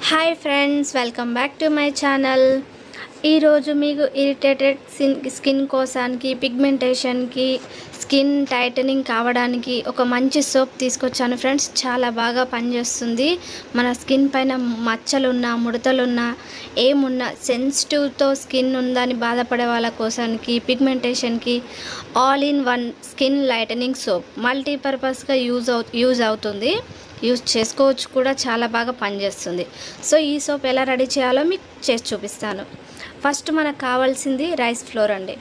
Hi friends, welcome back to my channel. ఈరోజు మీకు irritated skin కోసానికి, పిగ్మెంటేషన్కి, స్కిన్ టైటనింగ్ కావడానికి ఒక మంచి సోప్ తీసుకొచ్చాను ఫ్రెండ్స్. చాలా బాగా పనిచేస్తుంది. మన స్కిన్ పైన మచ్చలున్నా, ముడతలున్నా, ఏమున్నా, సెన్సిటివ్తో స్కిన్ ఉందని బాధపడే వాళ్ళ కోసానికి, పిగ్మెంటేషన్కి all in one skin lightening soap. మల్టీపర్పస్గా యూజ్ అవుతుంది, యూజ్ చేసుకోవచ్చు కూడా, చాలా బాగా పనిచేస్తుంది. సో ఈ సోప్ ఎలా రెడీ చేయాలో మీకు చేసి చూపిస్తాను. ఫస్ట్ మనకు కావాల్సింది రైస్ ఫ్లోర్ అండి,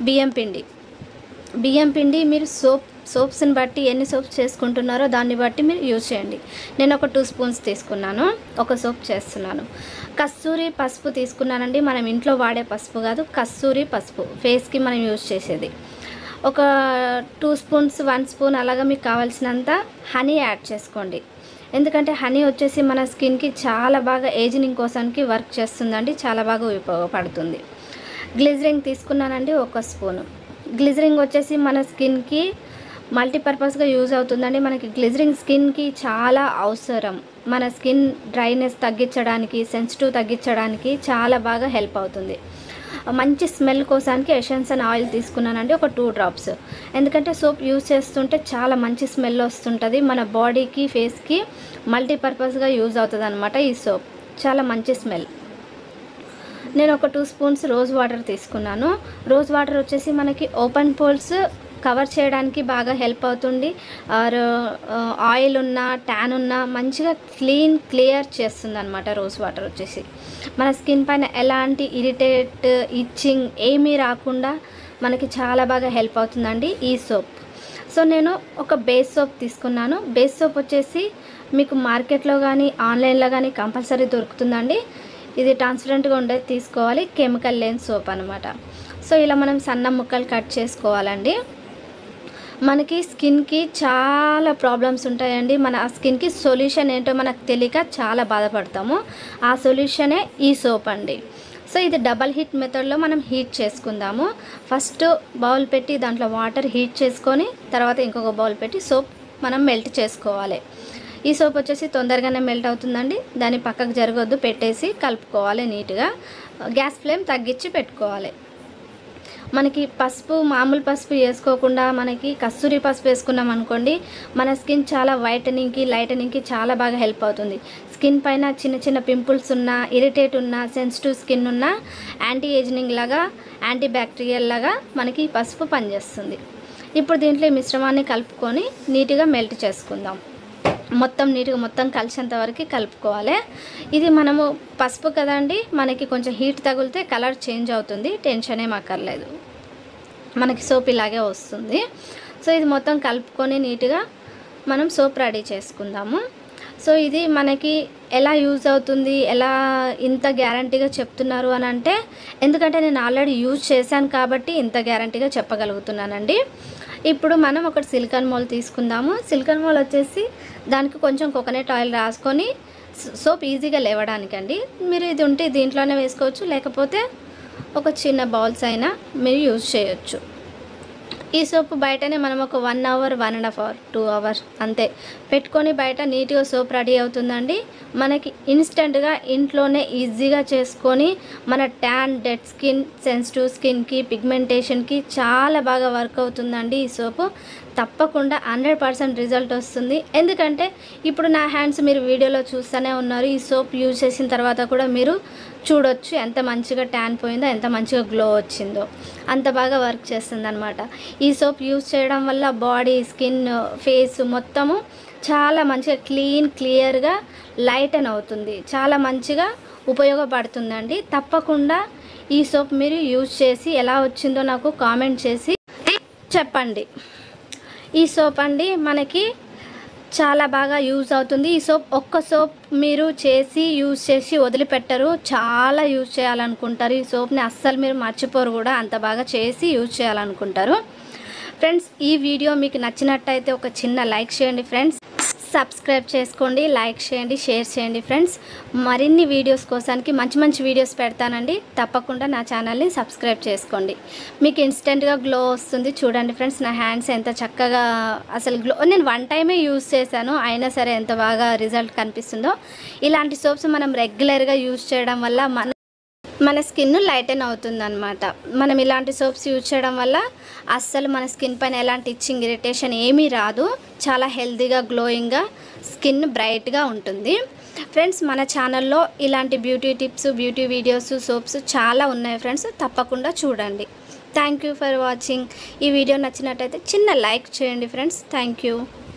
బియ్యం పిండి. మీరు సోప్స్ని బట్టి ఎన్ని సోప్స్ చేసుకుంటున్నారో దాన్ని బట్టి మీరు యూజ్ చేయండి. నేను ఒక 2 స్పూన్స్ తీసుకున్నాను, ఒక సోప్ చేస్తున్నాను. కస్తూరి పసుపు తీసుకున్నానండి. మనం ఇంట్లో వాడే పసుపు కాదు, కస్తూరి పసుపు, ఫేస్కి మనం యూజ్ చేసేది. ఒక 2 స్పూన్స్, 1 స్పూన్ అలాగా మీకు కావాల్సినంత హనీ యాడ్ చేసుకోండి. ఎందుకంటే హనీ వచ్చేసి మన స్కిన్కి చాలా బాగా ఏజింగ్ కోసానికి వర్క్ చేస్తుందండి, చాలా బాగా ఉపయోగపడుతుంది. గ్లిజరింగ్ తీసుకున్నానండి, 1 స్పూను. గ్లిజరింగ్ వచ్చేసి మన స్కిన్కి మల్టీపర్పస్గా యూజ్ అవుతుందండి. మనకి గ్లిజరింగ్ స్కిన్కి చాలా అవసరం. మన స్కిన్ డ్రైనెస్ తగ్గించడానికి, సెన్సిటివ్ తగ్గించడానికి చాలా బాగా హెల్ప్ అవుతుంది. మంచి స్మెల్ కోసానికి ఎసెన్షియల్ ఆయిల్ తీసుకున్నానండి, ఒక 2 డ్రాప్స్. ఎందుకంటే సోప్ యూజ్ చేస్తుంటే చాలా మంచి స్మెల్ వస్తుంటుంది. మన బాడీకి, ఫేస్కి మల్టీపర్పస్గా యూజ్ అవుతుంది అనమాట ఈ సోప్. చాలా మంచి స్మెల్. నేను ఒక 2 స్పూన్స్ రోజ్ వాటర్ తీసుకున్నాను. రోజ్ వాటర్ వచ్చేసి మనకి ఓపెన్ పోల్స్ కవర్ చేయడానికి బాగా హెల్ప్ అవుతుంది. ఆయిల్ ఉన్నా, ట్యాన్ ఉన్నా మంచిగా క్లియర్ చేస్తుంది అనమాట. రోజ్ వాటర్ వచ్చేసి మన స్కిన్ పైన ఎలాంటి ఇరిటేట్, ఇచ్చింగ్ ఏమీ రాకుండా మనకి చాలా బాగా హెల్ప్ అవుతుందండి ఈ సోప్. సో నేను ఒక బేస్ సోప్ తీసుకున్నాను. బేస్ సోప్ వచ్చేసి మీకు మార్కెట్లో కానీ ఆన్లైన్లో కానీ కంపల్సరీ దొరుకుతుందండి. ఇది ట్రాన్స్పరెంట్గా ఉండేది తీసుకోవాలి, కెమికల్ లేని సోప్ అనమాట. సో ఇలా మనం సన్న ముక్కలు కట్ చేసుకోవాలండి. మనకి స్కిన్కి చాలా ప్రాబ్లమ్స్ ఉంటాయండి. మన స్కిన్కి సొల్యూషన్ ఏంటో మనకు తెలియక చాలా బాధపడతాము. ఆ సొల్యూషనే ఈ సోప్ అండి. సో ఇది డబల్ హీట్ మెథడ్లో మనం హీట్ చేసుకుందాము. ఫస్ట్ బౌల్ పెట్టి దాంట్లో వాటర్ హీట్ చేసుకొని తర్వాత ఇంకొక బౌల్ పెట్టి సోప్ మనం మెల్ట్ చేసుకోవాలి. ఈ సోప్ వచ్చేసి తొందరగానే మెల్ట్ అవుతుందండి. దాన్ని పక్కకు జరగొద్దు, పెట్టేసి కలుపుకోవాలి నీట్గా. గ్యాస్ ఫ్లేమ్ తగ్గించి పెట్టుకోవాలి. మనకి పసుపు, మామూలు పసుపు వేసుకోకుండా మనకి కస్తూరి పసుపు వేసుకున్నాం అనుకోండి, మన స్కిన్ చాలా వైటనింగ్కి, లైటనింగ్కి చాలా బాగా హెల్ప్ అవుతుంది. స్కిన్ పైన చిన్న చిన్న పింపుల్స్ ఉన్నా, ఇరిటేట్ ఉన్నా, సెన్సిటివ్ స్కిన్ ఉన్నా యాంటీ ఏజింగ్ లాగా, యాంటీ బ్యాక్టీరియల్ లాగా మనకి పసుపు పనిచేస్తుంది. ఇప్పుడు దీంట్లో ఈ మిశ్రమాన్ని కలుపుకొని నీట్గా మెల్ట్ చేసుకుందాం. మొత్తం కలిసేంత వరకు కలుపుకోవాలి. ఇది మనము పసుపు కదండి, మనకి కొంచెం హీట్ తగిలితే కలర్ చేంజ్ అవుతుంది, టెన్షన్ ఏం అక్కర్లేదు, మనకి సోప్ ఇలాగే వస్తుంది. సో ఇది మొత్తం కలుపుకొని నీట్గా మనం సోప్ రెడీ చేసుకుందాము. సో ఇది మనకి ఎలా యూజ్ అవుతుంది, ఎలా ఇంత గ్యారంటీగా చెప్తున్నారు అని అంటే, ఎందుకంటే నేను ఆల్రెడీ యూజ్ చేశాను కాబట్టి ఇంత గ్యారంటీగా చెప్పగలుగుతున్నానండి. ఇప్పుడు మనం ఒక సిలికాన్ మోల్ తీసుకుందాము. సిలికాన్ మోల్ వచ్చేసి దానికి కొంచెం కోకోనట్ ఆయిల్ రాసుకొని సోప్ ఈజీగా లేవడానికండి. మీరు ఇది ఉంటే దీంట్లోనే వేసుకోవచ్చు, లేకపోతే ఒక చిన్న బౌల్స్ అయినా మీరు యూజ్ చేయొచ్చు. ఈ సోప్ బయటనే మనం ఒక 1 అవర్, 1.5 అవర్, 2 అవర్స్ అంతే పెట్టుకొని బయట నీట్గా సోప్ రెడీ అవుతుందండి. మనకి ఇన్స్టెంట్గా ఇంట్లోనే ఈజీగా చేసుకొని మన ట్యాన్, డెడ్ స్కిన్, సెన్సిటివ్ స్కిన్కి, పిగ్మెంటేషన్కి చాలా బాగా వర్క్ అవుతుందండి ఈ సోపు. తప్పకుండా 100% రిజల్ట్ వస్తుంది. ఎందుకంటే ఇప్పుడు నా హ్యాండ్స్ మీరు వీడియోలో చూస్తూనే ఉన్నారు. ఈ సోప్ యూజ్ చేసిన తర్వాత కూడా మీరు చూడొచ్చు ఎంత మంచిగా ట్యాన్ పోయిందో, ఎంత మంచిగా గ్లో వచ్చిందో. అంత బాగా వర్క్ చేస్తుంది అనమాట. ఈ సోప్ యూజ్ చేయడం వల్ల బాడీ, స్కిన్, ఫేస్ మొత్తము చాలా మంచిగా క్లియర్గా లైటన్ అవుతుంది. చాలా మంచిగా ఉపయోగపడుతుందండి. తప్పకుండా ఈ సోప్ మీరు యూజ్ చేసి ఎలా వచ్చిందో నాకు కామెంట్ చేసి చెప్పండి. ఈ సోప్ అండి మనకి చాలా బాగా యూజ్ అవుతుంది. ఈ సోప్ ఒక్క సోప్ మీరు యూజ్ చేసి వదిలిపెట్టరు, చాలా యూజ్ చేయాలనుకుంటారు. ఈ సోప్ని అస్సలు మీరు మర్చిపోరు కూడా, అంత బాగా చేసి యూజ్ చేయాలనుకుంటారు. ఫ్రెండ్స్ ఈ వీడియో మీకు నచ్చినట్టయితే ఒక చిన్న లైక్ చేయండి ఫ్రెండ్స్, సబ్స్క్రైబ్ చేసుకోండి, లైక్ చేయండి, షేర్ చేయండి ఫ్రెండ్స్. మరిన్ని వీడియోస్ కోసానికి మంచి వీడియోస్ పెడతానండి. తప్పకుండా నా ఛానల్ని సబ్స్క్రైబ్ చేసుకోండి. మీకు ఇన్స్టెంట్గా గ్లో వస్తుంది. చూడండి ఫ్రెండ్స్, నా హ్యాండ్స్ ఎంత చక్కగా అసలు గ్లో. నేను 1 టైమే యూజ్ చేశాను, అయినా సరే ఎంత బాగా రిజల్ట్ కనిపిస్తుందో. ఇలాంటి సోప్స్ మనం రెగ్యులర్గా యూజ్ చేయడం వల్ల మన స్కిన్ లైటన్ అవుతుంది అనమాట. మనం ఇలాంటి సోప్స్ యూజ్ చేయడం వల్ల అస్సలు మన స్కిన్ పైన ఎలాంటి ఇచ్చింగ్, ఇరిటేషన్ ఏమీ రాదు. చాలా హెల్తీగా, గ్లోయింగ్గా, స్కిన్ బ్రైట్గా ఉంటుంది ఫ్రెండ్స్. మన ఛానల్లో ఇలాంటి beauty tips, beauty videos, soaps చాలా ఉన్నాయి ఫ్రెండ్స్. తప్పకుండా చూడండి. Thank you for watching. ఈ వీడియో నచ్చినట్టయితే చిన్న లైక్ చేయండి ఫ్రెండ్స్. Thank you.